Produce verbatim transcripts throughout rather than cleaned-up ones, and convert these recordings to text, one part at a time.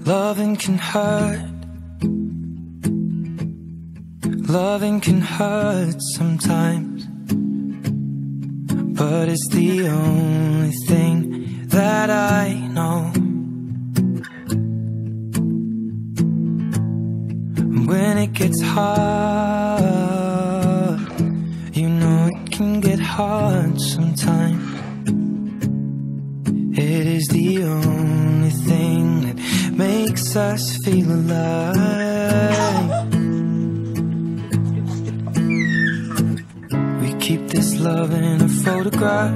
Loving can hurt. Loving can hurt sometimes, but it's the only thing that I know. When it gets hard, you know it can get hard sometimes. It is the only thing that makes us feel alive. We keep this love in a photograph.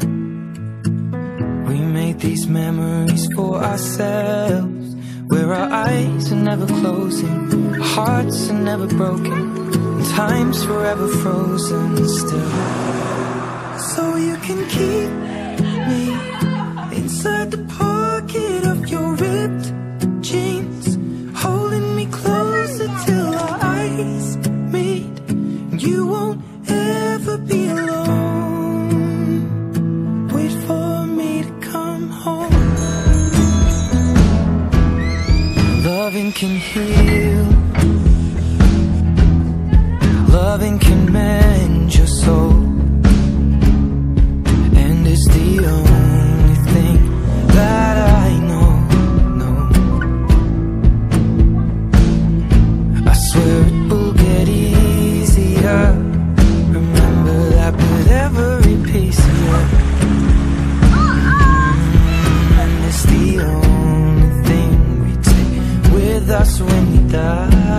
We made these memories for ourselves, where our eyes are never closing, our hearts are never broken, and time's forever frozen still. So you can keep me inside the pocket of your ripped jeans, holding me closer till our eyes meet. You won't ever be alone. Wait for me to come home. Loving can heal. Loving can mend your soul, and it's the only thing that I know, know. I swear it will get easier. Remember that with every piece of you. And it's the only thing we take with us when we die.